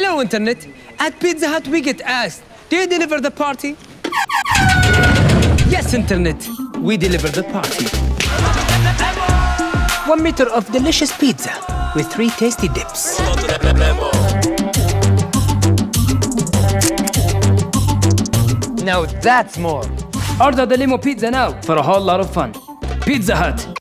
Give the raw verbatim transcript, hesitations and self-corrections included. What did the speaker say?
Hello, Internet. At Pizza Hut, we get asked, do you deliver the party? Yes, Internet. We deliver the party. One meter of delicious pizza with three tasty dips. Now that's more. Order the limo pizza now for a whole lot of fun. Pizza Hut.